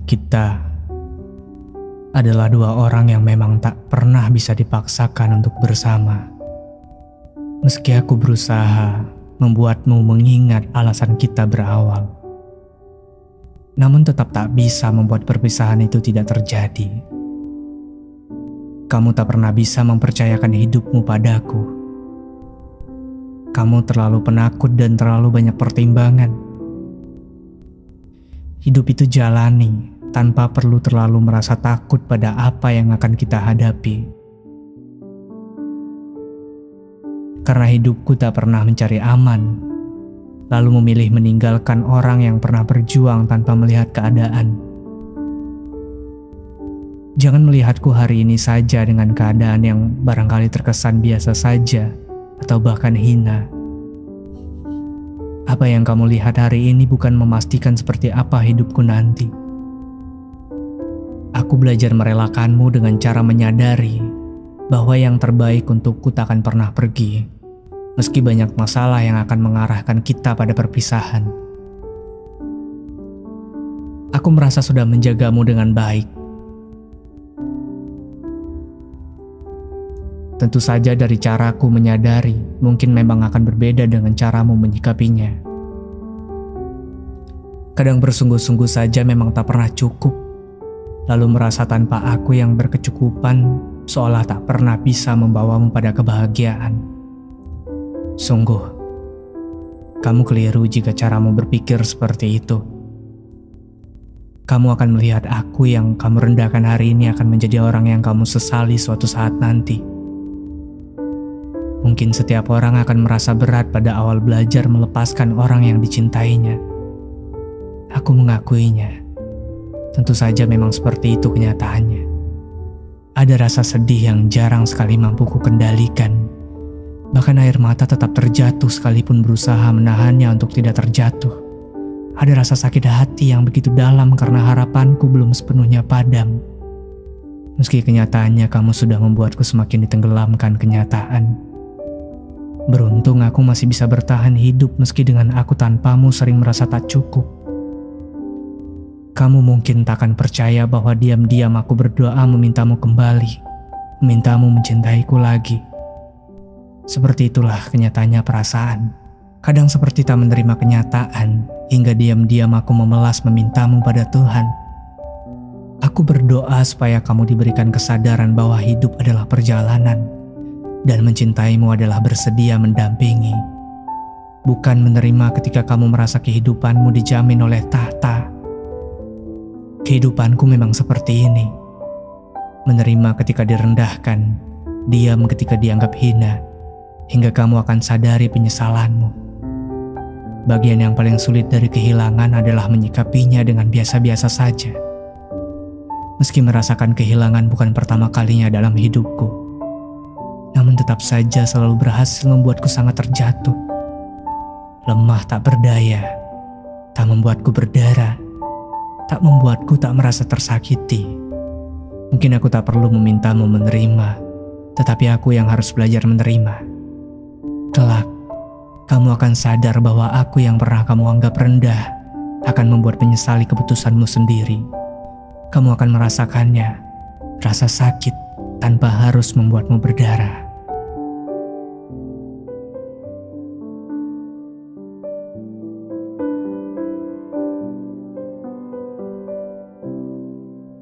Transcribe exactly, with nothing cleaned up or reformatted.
Kita adalah dua orang yang memang tak pernah bisa dipaksakan untuk bersama. Meski aku berusaha membuatmu mengingat alasan kita berawal, namun tetap tak bisa membuat perpisahan itu tidak terjadi. Kamu tak pernah bisa mempercayakan hidupmu padaku. Kamu terlalu penakut dan terlalu banyak pertimbangan. Hidup itu jalani tanpa perlu terlalu merasa takut pada apa yang akan kita hadapi. Karena hidupku tak pernah mencari aman, lalu memilih meninggalkan orang yang pernah berjuang tanpa melihat keadaan. Jangan melihatku hari ini saja dengan keadaan yang barangkali terkesan biasa saja atau bahkan hina. Apa yang kamu lihat hari ini bukan memastikan seperti apa hidupku nanti. Aku belajar merelakanmu dengan cara menyadari bahwa yang terbaik untukku tak akan pernah pergi, meski banyak masalah yang akan mengarahkan kita pada perpisahan. Aku merasa sudah menjagamu dengan baik. Tentu saja dari caraku menyadari mungkin memang akan berbeda dengan caramu menyikapinya. Kadang bersungguh-sungguh saja memang tak pernah cukup, lalu merasa tanpa aku yang berkecukupan seolah tak pernah bisa membawamu pada kebahagiaan. Sungguh, kamu keliru jika caramu berpikir seperti itu. Kamu akan melihat aku yang kamu rendahkan hari ini akan menjadi orang yang kamu sesali suatu saat nanti. Mungkin setiap orang akan merasa berat pada awal belajar melepaskan orang yang dicintainya. Aku mengakuinya. Tentu saja memang seperti itu kenyataannya. Ada rasa sedih yang jarang sekali mampu ku kendalikan. Bahkan air mata tetap terjatuh sekalipun berusaha menahannya untuk tidak terjatuh. Ada rasa sakit hati yang begitu dalam karena harapanku belum sepenuhnya padam. Meski kenyataannya kamu sudah membuatku semakin ditenggelamkan kenyataan. Beruntung aku masih bisa bertahan hidup meski dengan aku tanpamu sering merasa tak cukup. Kamu mungkin tak akan percaya bahwa diam-diam aku berdoa memintamu kembali, memintamu mencintaiku lagi. Seperti itulah kenyataannya perasaan. Kadang seperti tak menerima kenyataan, hingga diam-diam aku memelas memintamu pada Tuhan. Aku berdoa supaya kamu diberikan kesadaran bahwa hidup adalah perjalanan, dan mencintaimu adalah bersedia mendampingi. Bukan menerima ketika kamu merasa kehidupanmu dijamin oleh tahta. Kehidupanku memang seperti ini. Menerima ketika direndahkan, diam ketika dianggap hina, hingga kamu akan sadari penyesalanmu. Bagian yang paling sulit dari kehilangan adalah menyikapinya dengan biasa-biasa saja. Meski merasakan kehilangan bukan pertama kalinya dalam hidupku, namun tetap saja selalu berhasil membuatku sangat terjatuh. Lemah tak berdaya, tak membuatku berdarah, tak membuatku tak merasa tersakiti. Mungkin aku tak perlu memintamu menerima, tetapi aku yang harus belajar menerima. Kelak, kamu akan sadar bahwa aku yang pernah kamu anggap rendah akan membuat menyesali keputusanmu sendiri. Kamu akan merasakannya, rasa sakit tanpa harus membuatmu berdarah.